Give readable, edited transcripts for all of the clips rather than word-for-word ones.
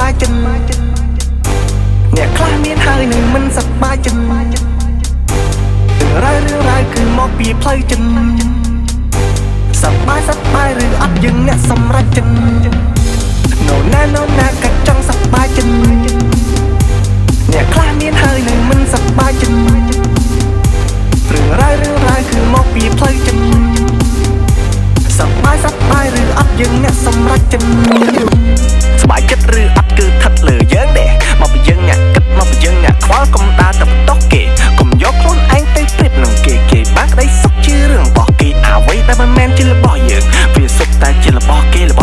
បាយចិត្តអ្នកខ្លះមានហើយនឹងមិនសប្បាយចិត្តរឿងរ៉ាវគឺមកពីផ្លូវចិត្តសប្បាយឬអត់យើងអ្នកសម្រេចចិត្តណូណាក៏ចង់សប្បាយចិត្តអ្នកខ្លះមានហើយនឹងមិនសប្បាយចិត្តរឿងរ៉ាវគឺមកពីផ្លូវចិត្តសប្បាយឬអត់យើងអ្នកសម្រេចចិត្តសប្បាយចិត្តឬអត់គឺស្ថិតលើយើងដែរមកពីយើងអ្នកគិតមកពីយើងអ្នកខ្វល់កុំដើរទៅបន្ទោសគេកុំយកខ្លួនឯងទៅប្រៀបនឹងគេបានក្តីសុខជារឿងរបស់គេអ្វីដែលមិនមែនជារបស់យើងវាសុខតែជារបស់គេអូ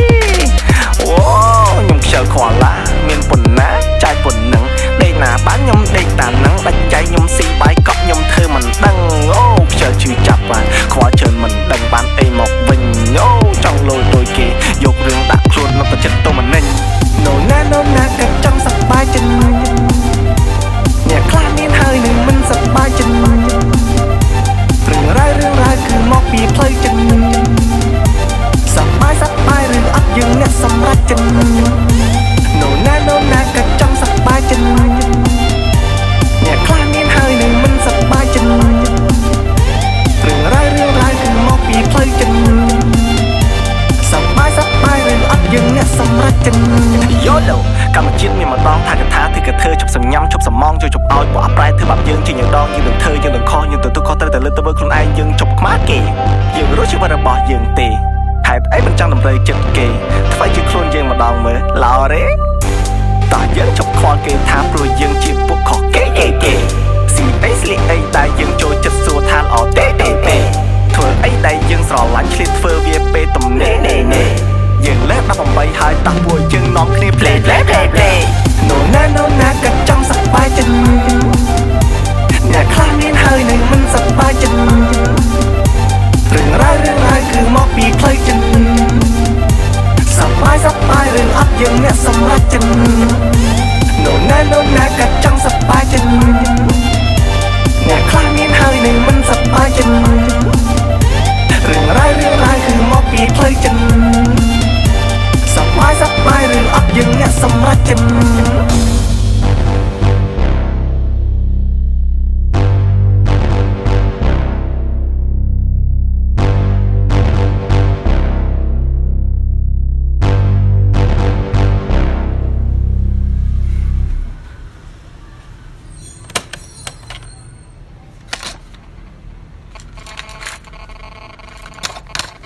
ខ្ញុំខ្ជិលខ្វល់ឡាមានប៉ុណ្ណាចាយប៉ុណ្ណឹងដេកណាបានខ្ញុំដេកតានឹងដាច់ចៃខ្ញុំស៊ីបាយកប់ខ្ញុំធ្វើមិនដឹងអូខ្ជិលឈឺចាប់បានខ្វល់ច្រើនមិនដឹងបានអីមកវិញអូចង់លុយដូចគេយករឿងដាក់ខ្លួននៅប្រចិត្តទៅមិននិញណូណាក៏ចង់សប្បាយចិត្តអ្នកខ្លះមានហើយនឹងមិនសប្បាយចិត្តរឿងរ៉ាវគឺមកពីផ្លូវចិត្តសប្បាយឬអត់យើងអ្នកសម្រេចចិត្តណូណាក៏ចង់សប្បាយចិត្តអ្នកខ្លះមានហើយនឹងមិនសប្បាយចិត្តរឿងរ៉ាវគឺមកពីផ្លូវចិត្តសប្បាយឬអត់យើងអ្នកសម្រេចចិត្តយោឡូកម្មជាតិមានម្ដងថាកថាគឺកធ្វើជប់សំញ៉ាំជប់សំងជួយជប់ឲ្យពួកអប្រែធ្វើបាបយើងជាយ៉ាងដងយើងនឹងធ្វើយើងនឹងខុសយើងទទួលខុសត្រូវតែលើទៅមើលខ្លួនឯងយើងជប់ខ្មាស់គេយើងរស់ជីវិតរបស់យើងទេហេតុអីមិនចង់តម្រូវចិត្តគេធ្វើជាខ្លួនយើងម្ដងមើលឡោរ៉េតោះយើងជប់ខ្វល់គេថាព្រោះយើងជាពួកខុសគេស៊ីអីដែលយើងចូលចិត្តសួរថាល្អទេធ្វើអីដែលយើងស្រឡាញ់ឆ្លៀតធ្វើវាពេលទំនេរយើងលេខ18ហើយតាំងពួកយើងនាំគ្នាផ្លេណូណាក៏ចង់សប្បាយចិត្តអ្នកខ្លះមានហើយនឹងមិនសប្បាយចិត្តរឿងរ៉ាវគឺមកពីផ្លូវចិត្តសប្បាយឬអត់យើងអ្នកសម្រេចចិត្តណូណាក៏ចង់សប្បាយចិត្តអ្នកខ្លះមានហើយនឹងមិនសប្បាយចិត្តរឿងរ៉ាវគឺមកពីផ្លូវចិត្តសប្បាយឬអត់យើងអ្នកសម្រេចចិត្ត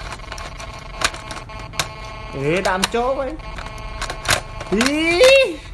ដាក់ចូលវិញ